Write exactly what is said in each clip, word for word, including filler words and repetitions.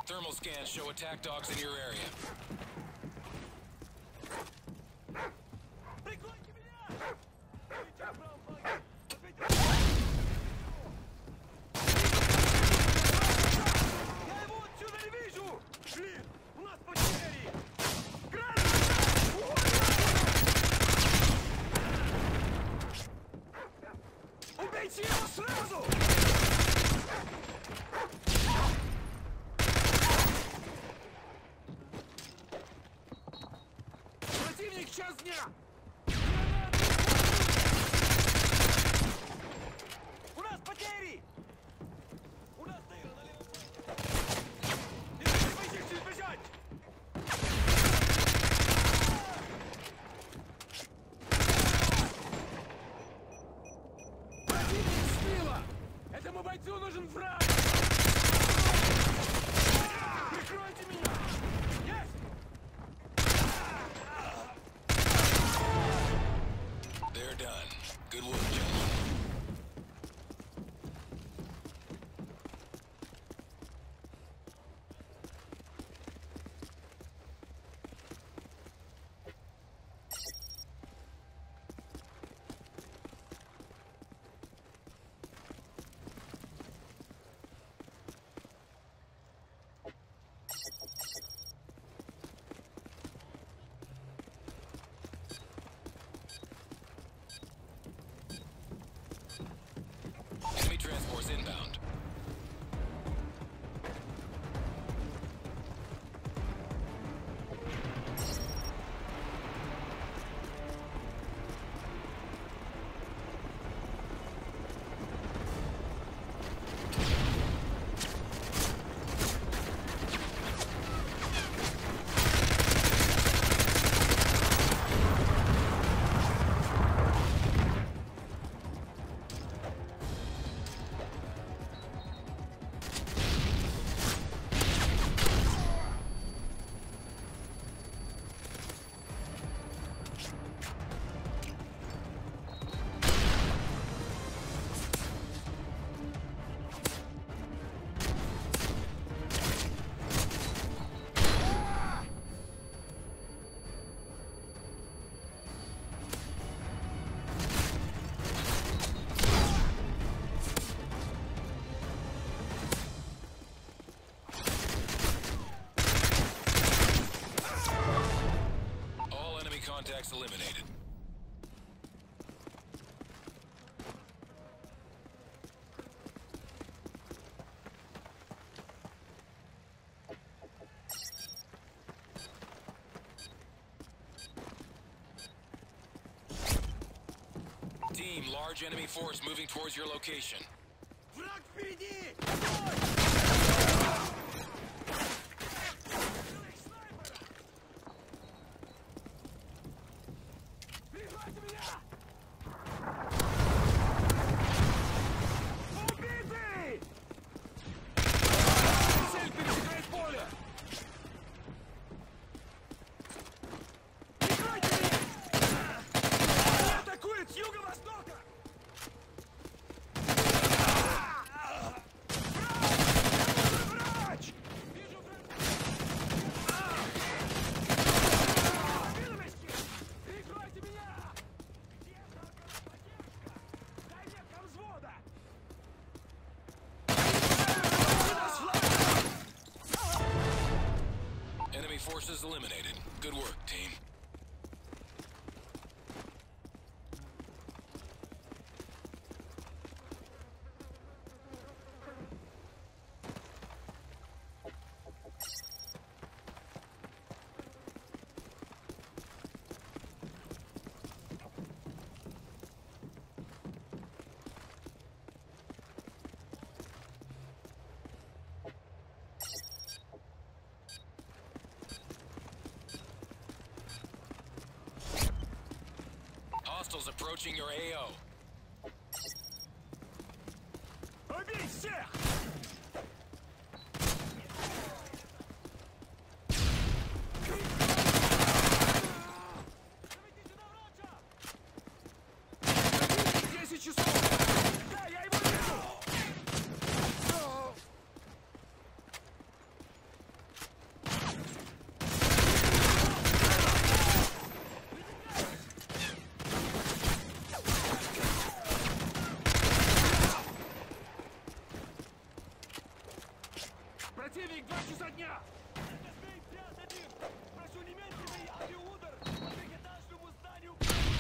Thermal scans show attack dogs in your area. Час дня! У нас потери! У нас тыра на левом фланге! Не дайте позицию бежать! Противник с тыла! Этому бойцу нужен враг! Прикройте меня! Есть! They're done. Good work, gentlemen. Enemy transports inbound. Contacts eliminated. Team, large enemy force moving towards your location. Враг впереди! Прижайте меня! Убитый! Цель пересекает поле! Прикройте меня! Они атакуют с юго-востока! Врач! Вижу врага! Видимости! Прикройте меня! Где танковая поддержка? Дай метка взвода! Enemy forces eliminated. Good work, team. Hostiles approaching your A O. Убить всех! Заведите на врача! Десять часов! Да, я его вижу! противник, два часа дня! Это Швейц, ряд один! Прошу немедленный авиаудар по трехэтажному зданию!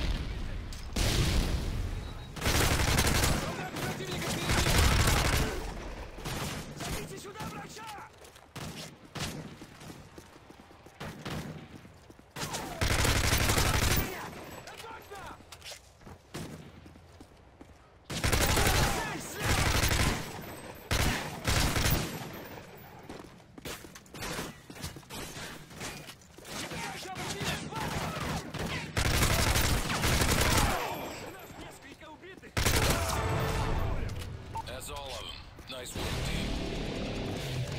Солдат противника впереди! Зовите сюда врача! That's all of them. Nice work, team.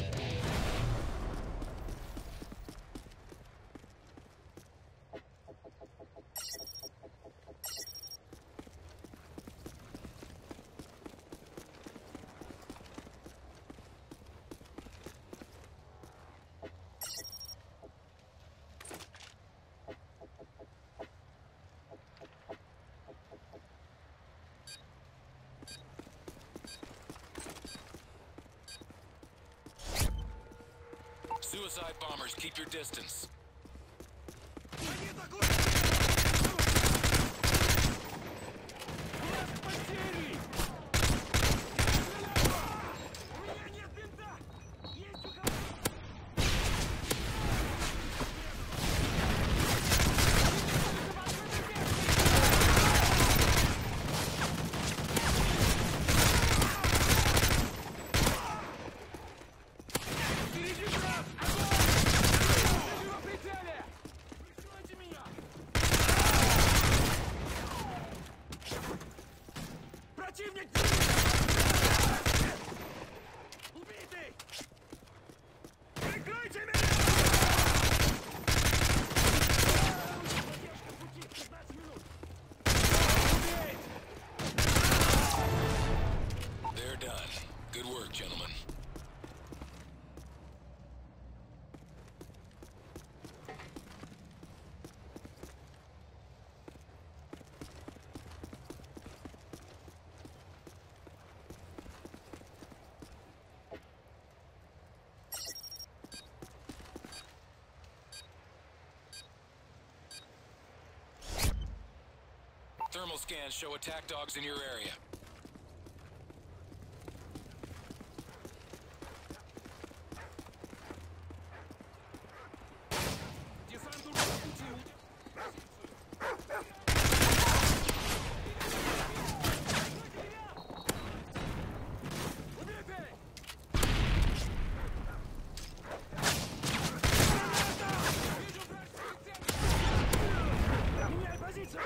Suicide bombers, keep your distance. Они атакуют! У нас потери! У меня нет бинта! Есть у кого? Впереди враг! Огонь! В прицеле! Прикройте меня! Противник! Убитый! Прикройте меня! Задержка в пути, пятнадцать минут! Убить! They're done. Good work, gentlemen. Thermal scans show attack dogs in your area. Десант уже в пути! Убитый! Вижу вражескую цель! Меняй позицию!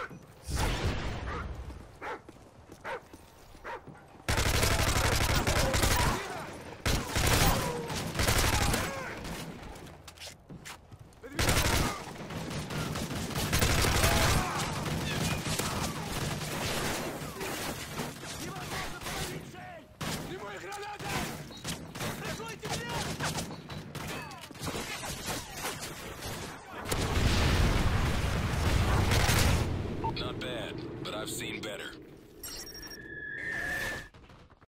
Невозможно поразить цель! Прямой граната! Прикройте меня! Not bad, but I've seen better.